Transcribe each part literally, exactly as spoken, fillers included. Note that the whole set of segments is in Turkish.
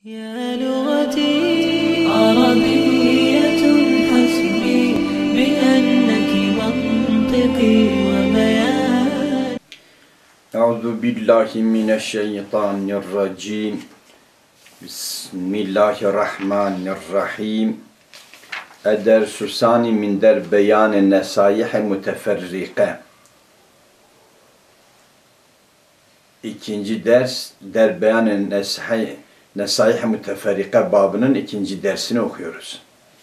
يا لغتي عربية حسبي بأنك منطقي وبيان. أعوذ بالله من الشيطان الرجيم. بسم الله الرحمن الرحيم. الدرس الثاني من در بيان النصائح متفرقة. İkinci ders der beyan nesai nesaih müteferrika babının ikinci dersini okuyoruz.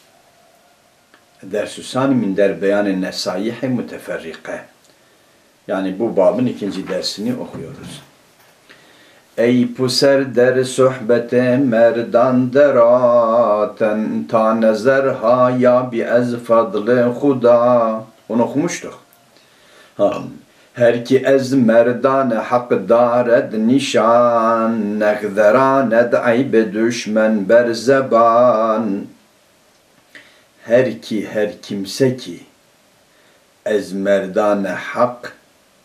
Ders-ü sani min der beyan nesaih müteferrika. Yani bu babın ikinci dersini okuyoruz. Ey puser der sohbete merdan deraten ta nezer haya bi ez fadlı huda. Onu okumuştuk. Ha. Her ki ez merdane hak dared nişan nekzeranet aybe düşmen ber zeban. Her ki her kimse ki ez merdane hak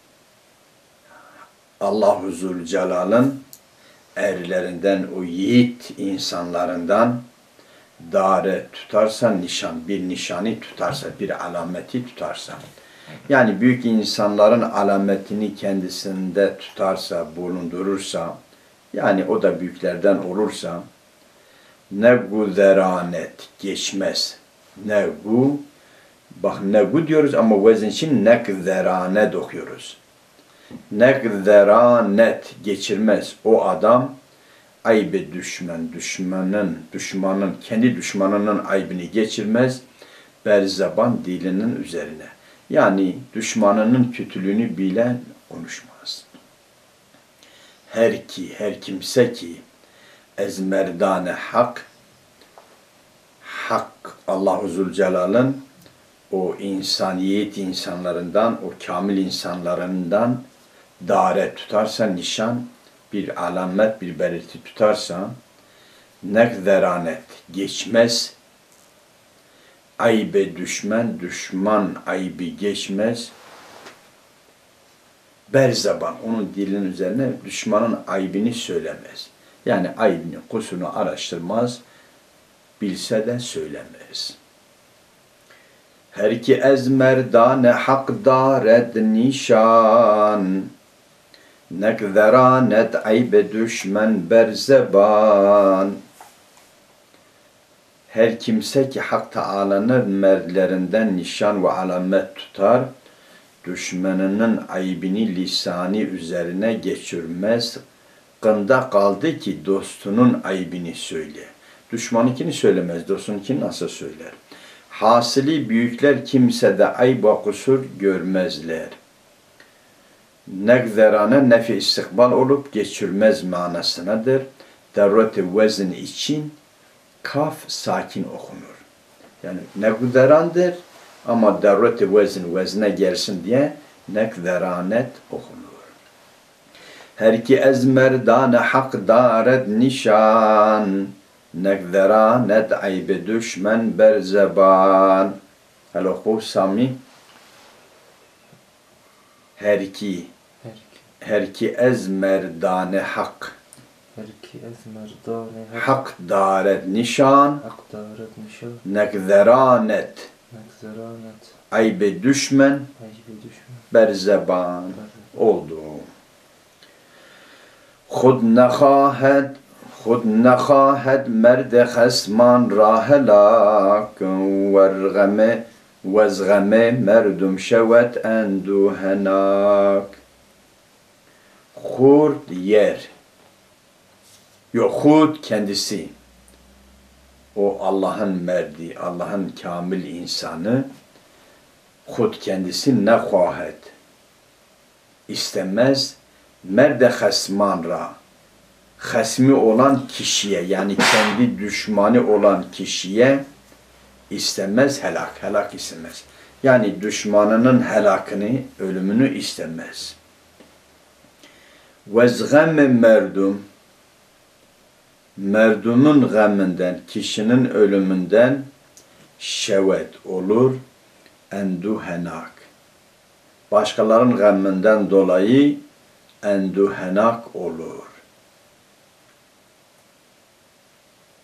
Allah-u Zülcelal'ın erlerinden, o yiğit insanlarından dare tutarsa, nişan, bir nişanı tutarsa, bir alameti tutarsa, yani büyük insanların alametini kendisinde tutarsa, bulundurursa, yani o da büyüklerden olursa, negu zeranet, geçmez. Negu, bak negu diyoruz ama vezin için nekzeranet okuyoruz. Nekzeranet, geçirmez. O adam, aybe düşman, düşmanın, düşmanın, kendi düşmanının aybini geçirmez, berzeban dilinin üzerine. Yani düşmanının kötülüğünü bilen konuşmaz. Her ki, her kimse ki ez merdane hak, hak Allah-u Zülcelal'ın o insaniyet insanlarından, o kamil insanlarından dare tutarsa, nişan, bir alamet, bir belirti tutarsa, nekzeranet, geçmez, aybe düşman, düşman aybi geçmez, berzeban, onun dilinin üzerine düşmanın aybini söylemez. Yani aybini, kusurunu araştırmaz, bilse de söylemez. Her ki ez merdane hak dared nişan, nekzeranet aybe düşman berzeban. Her kimse ki Hak Teala'nın merdlerinden nişan ve alamet tutar, düşmanının aybini lisanı üzerine geçirmez, kında kaldı ki dostunun aybini söyle. Düşmanınkini söylemez, dostununkini nasıl söyler? Hasili büyükler kimsede ayb ve kusur görmezler. Nekzerane nefi istikbal olup geçirmez manasınadır. Derret-i vezn için kaf sakin okunur. Yani nekzerandır ama derret-i vezn vezne gelsin diye nekzeranet okunur. Her ki ez merdane hak dared nişan, nekzeranet aybe düşmen ber zeban. Hele oku Sami. Her ki, her ki ez merdane hak, Her ki ez merdane hak dared nişan, hak dared nişan, nekzeranet nekzeranet aybe düşmen aybe düşman ber zeban oldu. Khud nekhahed, khud nekhahed merde khesman rahelak, vergame vezgame merdum şevet enduhenak. Khurd yer. Yok, hud kendisi. O Allah'ın merdi, Allah'ın kamil insanı. Hud kendisi nekhahed. İstemez. Merde hasman ra. Hasmi olan kişiye, yani kendi düşmanı olan kişiye istemez helak. Helak istemez. Yani düşmanının helakını, ölümünü istemez. Vezgemme merdum. Merdumun gaminden, kişinin ölümünden şevet olur, enduhenak. Başkalarının gaminden dolayı enduhenak olur.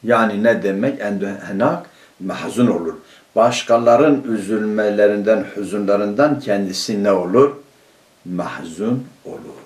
Yani ne demek? Endühenak mahzun olur. Başkaların üzülmelerinden, hüzünlerinden kendisi ne olur? Mahzun olur.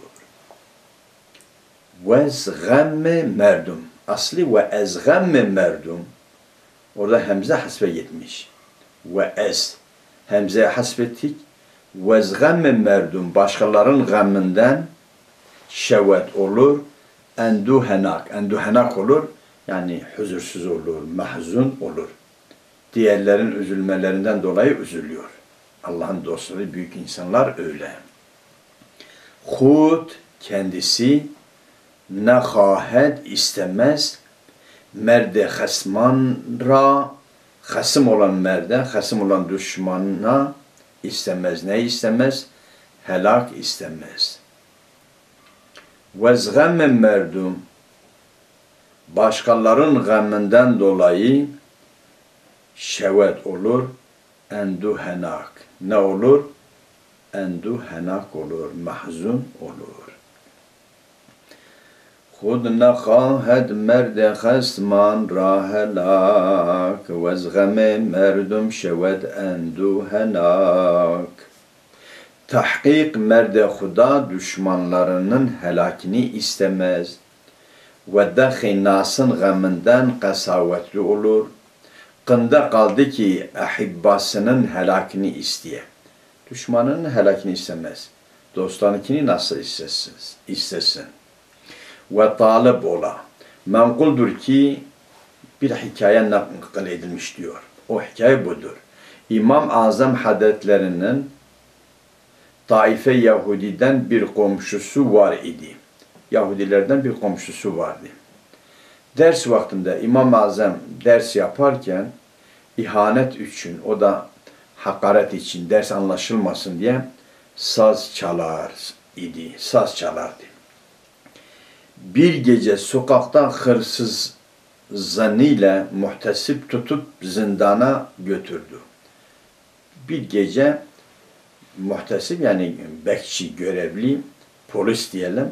Vezgemme merdum. Asli ve ezgemme merdum. Orada hemze hasbe gitmiş. Ve ez. Hemzeye hasbettik. Vezgemme merdum. Başkalarının gamminden şevet olur. Enduhenak. Enduhenak olur. Yani huzursuz olur, mahzun olur. Diğerlerin üzülmelerinden dolayı üzülüyor. Allah'ın dostları, büyük insanlar öyle. Hud kendisi ne hahed istemez, merde hasman ra, hasım olan merde, hasım olan düşmanına istemez. Ne istemez? Helak istemez. Vezgemme merdum, başkalarının gamminden dolayı şevet olur, enduhenak. Ne olur? Enduhenak olur, mahzun olur. خود نخواهد مرد خصمان را هلاک و از غم مردم شود اندوهناک. Tahkik merde huda düşmanlarının helakini istemez ve dahi nasın gaminden kasavetli olur. Kında kaldı ki ahibbasının helakini isteye. Düşmanının helakini istemez. Dostlarınkini nasıl istesin? istesin. Ve talip ola. Menkuldur ki bir hikaye nakl edilmiş diyor. O hikaye budur. İmam-ı Azam Hazretlerinin Taife Yahudi'den bir komşusu var idi. Yahudilerden bir komşusu vardı. Ders vaktinde İmam-ı Azam ders yaparken ihanet için, o da hakaret için, ders anlaşılmasın diye saz çalar idi. Saz çalardı. Bir gece sokakta hırsız zannıyla muhtesip tutup zindana götürdü. Bir gece muhtesip yani bekçi, görevli, polis diyelim,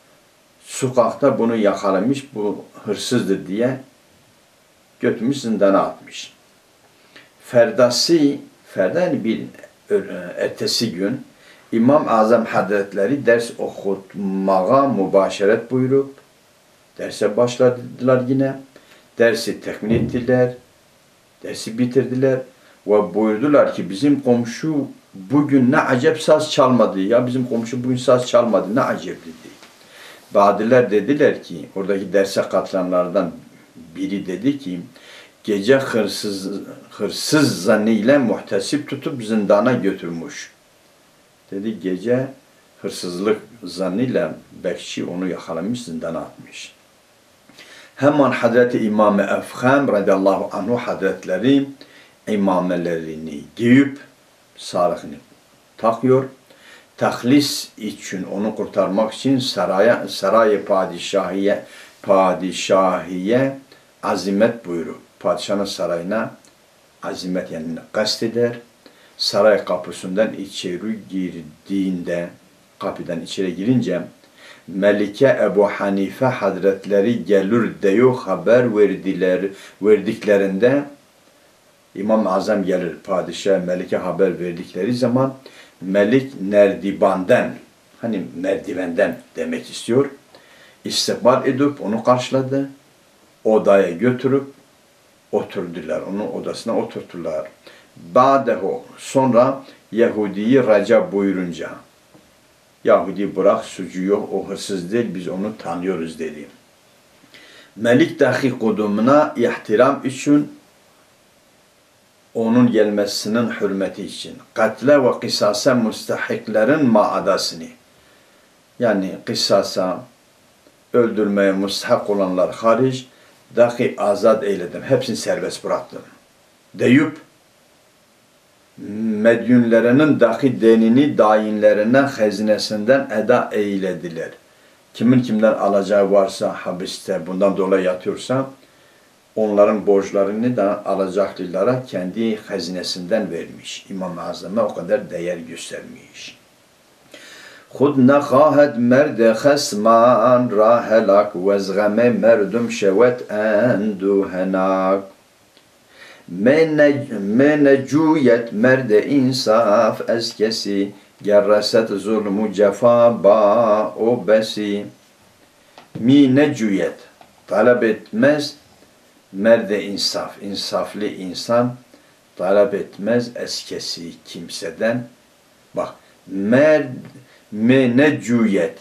sokakta bunu yakalamış, bu hırsızdır diye götürmüş zindana atmış. Ferdası, ferda yani bir ertesi gün İmam-ı Azam Hazretleri ders okutmaya mübaşeret buyurup derse başladılar yine. Dersi tekmil ettiler. Dersi bitirdiler. Ve buyurdular ki bizim komşu bugün ne acep saz çalmadı. Ya bizim komşu bugün saz çalmadı. Ne acep dedi. Badiler dediler ki oradaki derse katılanlardan biri dedi ki gece hırsız, hırsız zannıyla muhtesip tutup zindana götürmüş. Dedi gece hırsızlık zannıyla bekçi onu yakalamış, zindana atmış. Hemen Hazreti İmam-ı Efkham radıyallahu anhu Hazretleri imamelerini giyip sarıkını takıyor. Tahlis için, onu kurtarmak için saraya, sarayı padişahiye, padişahiye azimet buyurur. Padişahın sarayına azimet yani kast eder. Saray kapısından içeri girdiğinde, kapıdan içeri girince Melike Ebu Hanife Hazretleri gelir diyor haber verdiler, verdiklerinde İmam-ı Azam gelir, padişah Melike haber verdikleri zaman Melik Nerdiban'dan, hani merdivenden demek istiyor, istikbal edip onu karşıladı, odaya götürüp oturdular, onun odasına oturttular. Ba'dehu, sonra Yahudi'yi raca buyurunca, Yahudi bırak suçu yok, o hırsız değil, biz onu tanıyoruz dedi. Melik dahi kudumuna ihtiram için, onun gelmesinin hürmeti için, katle ve kısasa müstahiklerin maadasını, yani kısasa, öldürmeye müstahak olanlar hariç, dahi azat eyledim, hepsini serbest bıraktım. Deyip, medyunlarının dahi denini dayinlerine hazinesinden eda eylediler. Kimin kimden alacağı varsa hapiste bundan dolayı yatıyorsa onların borçlarını da alacaklılara kendi hazinesinden vermiş. İmam-ı Azam'a o kadar değer göstermiş. خود نخواهد مرد خصمان را هلاک و از غم مردم شود اندوهناک. می نجوید مرد انصاف از کسی گر رسد ظلم و cefa با o besi. Mi necuyet talep etmez merde insaf, insaflı insan talep etmez eskesi kimseden. Bak, merd me necuyet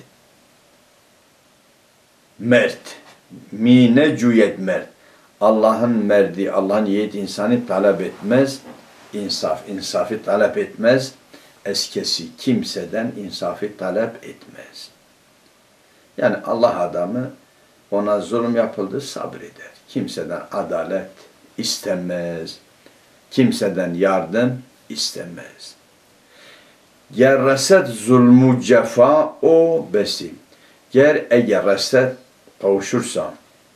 mert, mi necuyet mert. Allah'ın merdi, Allah'ın yiğit insanı talep etmez, insaf, insafı talep etmez, eskesi kimseden insafı talep etmez. Yani Allah adamı, ona zulüm yapıldı, sabreder. Kimseden adalet istemez, kimseden yardım istemez. Ger reset zulmü cefa o besim. Ger eğer reset kavuşursa,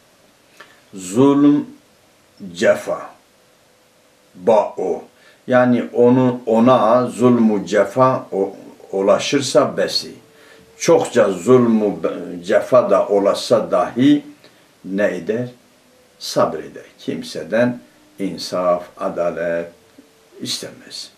zulm cefa ba o. Yani onu ona zulmü cefa o, ulaşırsa besi. Çokça zulmü cefa da olasa dahi ne eder? Sabreder. Kimseden insaf, adalet istemez.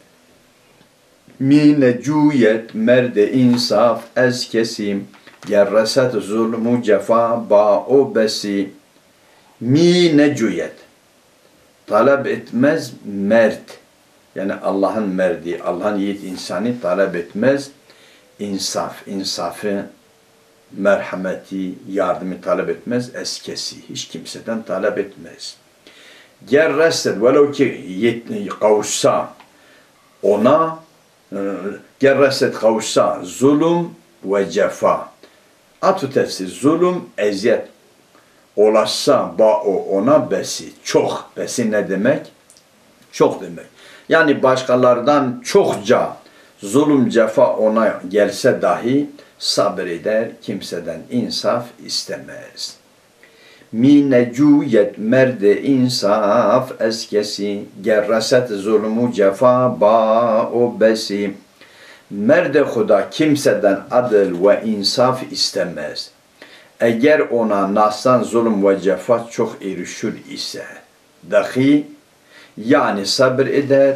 Mi necuyet merde insaf ez kesim yer reset zulmü cefa ba o besi. Mi necuyet talep etmez mert, yani Allah'ın merdi, Allah'ın yiğit insanı talep etmez insaf, insafı, merhameti, yardımı talep etmez eskesi, hiç kimseden talep etmez. Ger reset velev ki kavuşsa ona, ger reset kavuşsa zulüm ve cefa, atü tefsir zulüm eziyet olaşsa ba o ona besi, çok, besi ne demek? Çok demek. Yani başkalardan çokça zulüm cefa ona gelse dahi sabreder, kimseden insaf istemez. Mi necuyet merde insaf eskesi ger reset zulmü cefa ba o besi. Merde Huda kimseden adil ve insaf istemez. Eğer ona nas'tan zulüm ve cefa çok erişir ise dahi, yani sabır eder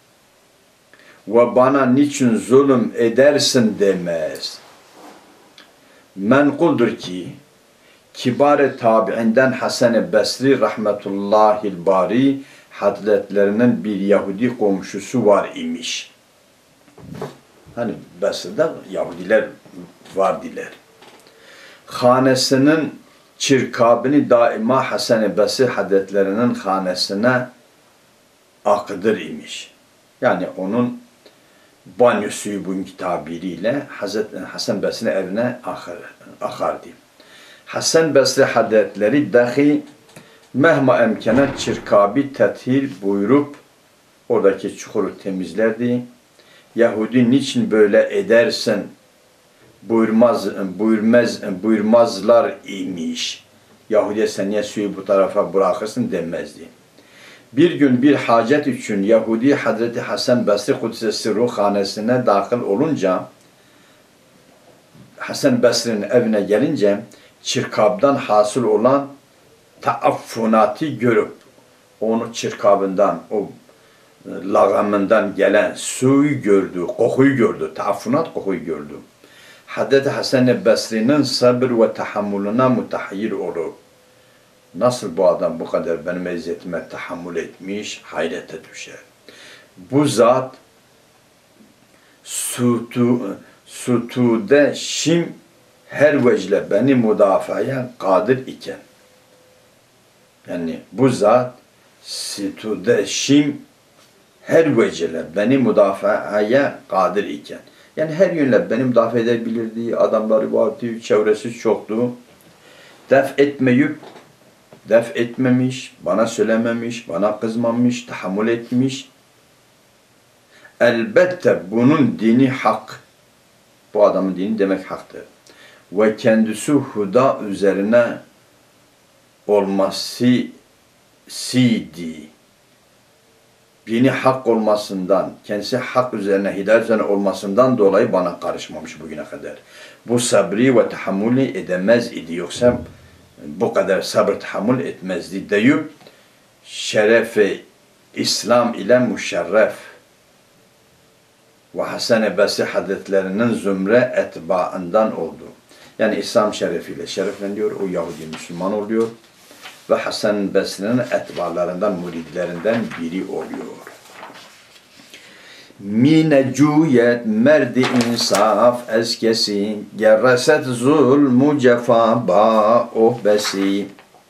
ve bana niçin zulüm edersin demez. Menkuldur ki kibar-ı tabi'inden Hasan-ı Basri rahmetullahil bari hazretlerinin bir Yahudi komşusu var imiş. Hani Basri'de Yahudiler var diler. Hanesinin çirkabını daima Hasan-ı Basri hazretlerinin hanesine akıdır imiş. Yani onun banyosu bugünkü tabiriyle Hazreti Hasan Basri'nin evine akar, akardı. Hasan Basri hazretleri dahi mehma emkene çirkabi tethir buyurup oradaki çukuru temizlerdi. Yahudi niçin böyle edersin buyurmaz, buyurmaz, buyurmazlar imiş. Yahudi'ye sen niye suyu bu tarafa bırakırsın demezdi. Bir gün bir hacet için Yahudi Hazreti Hasan Basri Kudüs'e ruh hanesine dahil olunca, Hasan Basri'nin evine gelince çirkabdan hasıl olan taaffunatı görüp onu çirkabından, o lağımından gelen suyu gördü, kokuyu gördü, taaffunat kokuyu gördü. Hazreti Hasan Basri'nin sabır ve tahammülüne mutahayyir olur. Nasıl bu adam bu kadar benim eziyetime tahammül etmiş, hayrete düşer. Bu zat sutu, sutude şim her vecle beni müdafaya kadir iken, yani bu zat sutude şim her vecle beni müdafaya kadir iken, yani her yönle beni müdafaa edebilirdi, adamları vardı, çevresi çoktu, def etmeyip def etmemiş, bana söylememiş, bana kızmamış, tahammül etmiş. Elbette bunun dini hak. Bu adamın dini demek haktır. Ve kendisi huda üzerine olması sidi. dini hak olmasından, kendisi hak üzerine, hidayet üzerine olmasından dolayı bana karışmamış bugüne kadar. Bu sabri ve tahammülü edemez idi. Yoksa bu kadar sabır tahammül etmezdi deyip şerefi İslam ile müşerref ve Hasan-ı Basri Hazretlerinin zümre etbaından oldu. Yani İslam şerefiyle şerefleniyor, o Yahudi Müslüman oluyor ve Hasan-ı Basri'nin etbalarından, muridlerinden biri oluyor. Mine cüyet merdi insaf eskesi, gerreset zulmü cefa ba ohbesi.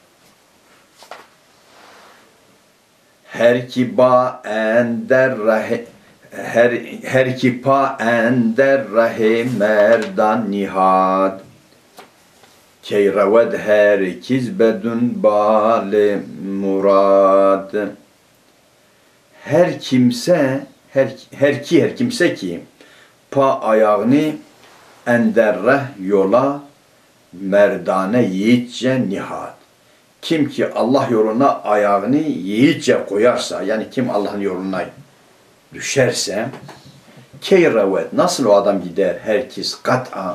Her ki ba ender rahe her her ki pa ender rahe merdan nihad. Key raved her kiz bedun bale murad. Her kimse her her ki her kimse ki pa ayağını enderreh yola merdane yiğitçe nihat. Kim ki Allah yoluna ayağını yiğitçe koyarsa, yani kim Allah'ın yoluna düşerse, keyrevet, nasıl o adam gider? Herkes kat'a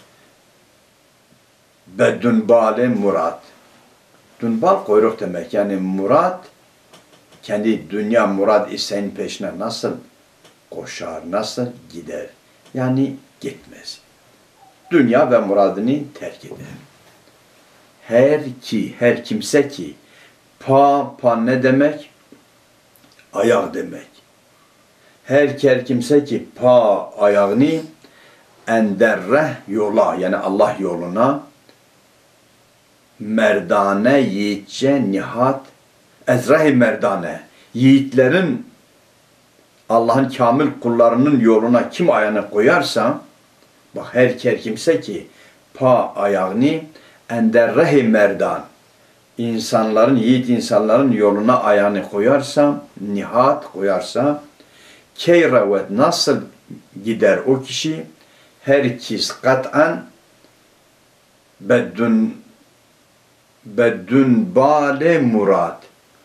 bedunbale murat. Dunbal kuyruk demek, yani murat, kendi dünya murad isteğinin peşine nasıl koşar, nasıl gider? Yani gitmez. Dünya ve muradını terk eder. Her ki, her kimse ki, pa, pa ne demek? Ayak demek. Her ki, her kimse ki, pa ayağını enderreh yola, yani Allah yoluna, merdane yiğitçe nihat, ezrah-i merdane, yiğitlerin, Allah'ın kamil kullarının yoluna kim ayağını koyarsa, bak her ki, her kimse ki, pa ayağını enderreh-i merdan, insanların, yiğit insanların yoluna ayağını koyarsa, nihat koyarsa, keyrevet, nasıl gider o kişi? Herkis kat'an beddün beddün bale murad.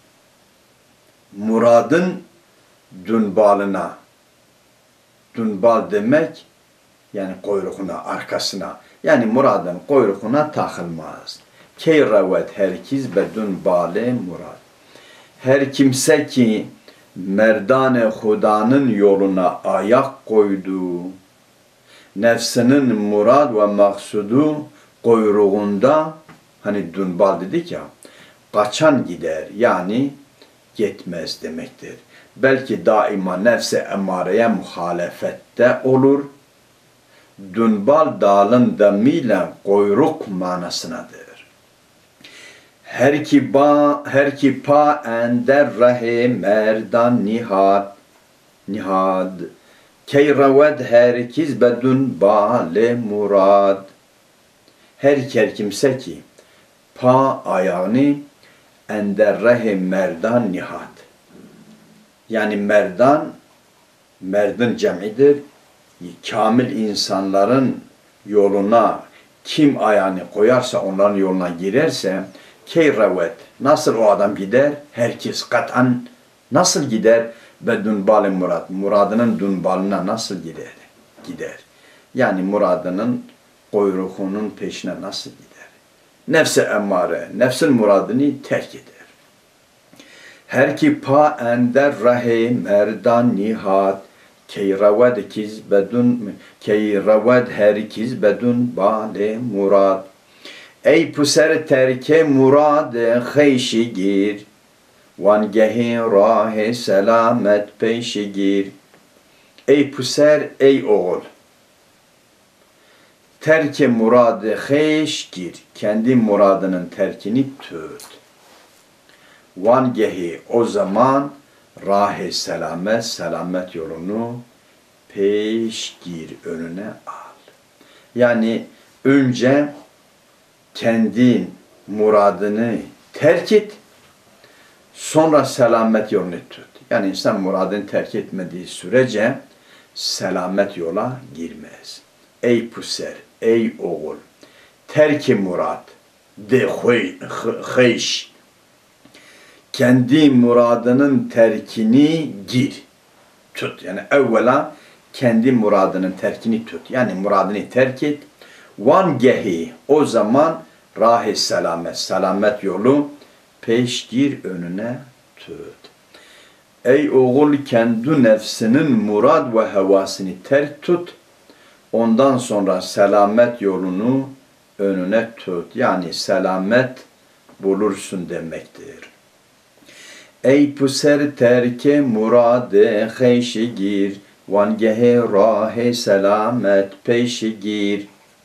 Muradın dünbalına. Dünbal demek yani kuyruğuna, arkasına. Yani muradın kuyruğuna takılmaz. Keyrevet herkis bedün bale murad. Her kimse ki merdane Huda'nın yoluna ayak koydu, nefsinin murad ve maksudu kuyruğunda, hani dünbal dedik ya, kaçan gider, yani gitmez demektir. Belki daima nefse emmareye muhalefette olur. Dünbal dalın damıyla kuyruk manasınadır. Her ki ba, her ki pa ender rahe merdan nihad, nihad. Keyraved herkiz bedun bale murad. Her ki, her kimse ki pa ayağını ender rahe merdan nihad. Yani merdan, merdin cemidir. Kamil insanların yoluna kim ayağını koyarsa, onların yoluna girerse, keyrevet, nasıl o adam gider? Herkes kat'an nasıl gider? Ve dünbal-i murad, muradının dünbalına nasıl gider? Gider. Yani muradının kuyruğunun peşine nasıl gider? Nefse emmare, nefsin muradını terk eder. Her ki pa ender rahe merdan nihat, keyrevet kiz bedun, keyrevet herkiz bedun bale murad. Ey puser terke murad kheyşi gir, vangehi rahe selamet peşi gir. Ey puser, ey oğul, terke murad kheyş gir, kendi muradının terkini tut. Vangehi, o zaman rahe selamet, selamet yolunu peş gir, önüne al. Yani önce kendin muradını terk et, sonra selamet yolunu tut. Yani insan muradını terk etmediği sürece selamet yola girmez. Ey puser, ey oğul, terk-i murad de kheyş, kendi muradının terkini gir. Tut. Yani evvela kendi muradının terkini tut. Yani muradını terk et. Vangehi, o zaman rah-i selamet, selamet yolu peş gir, önüne tut. Ey oğul, kendi nefsinin murad ve hevasını terk tut. Ondan sonra selamet yolunu önüne tut. Yani selamet bulursun demektir. Ey puser terke murade heşi gir, vangehe rahe selamet peşi gir.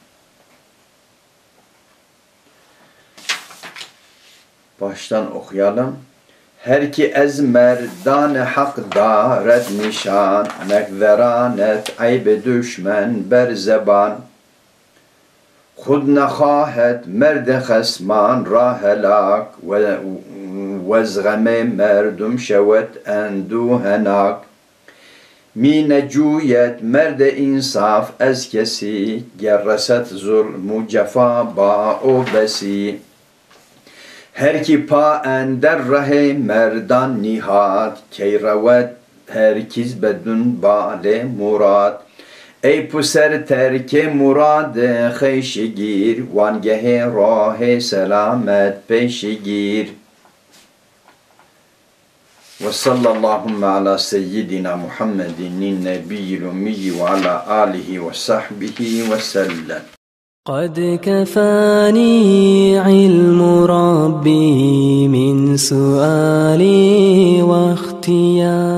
Baştan okuyalım. Her ki ez merdane hak daret nişan, nekveranet aybe düşmen ber zeban. خود نخواهد مرد خصمان را هلاک و وزغم مردم شود اندوهناک می نجوید مرد انصاف از کسی گرست ظلم و جفا با او بسی هر کی پا اندر ره مردان نهاد کی رود هرگز بدون بال مراد ey puser terke murad heşi gir, vangehe rahe selamet peşi gir. Ve sallallahu ala seyyidina Muhammedin nebiyyil ummi ve ala alihi ve sahbihi ve sellem. قد كفاني علم ربي من سؤالي واختياري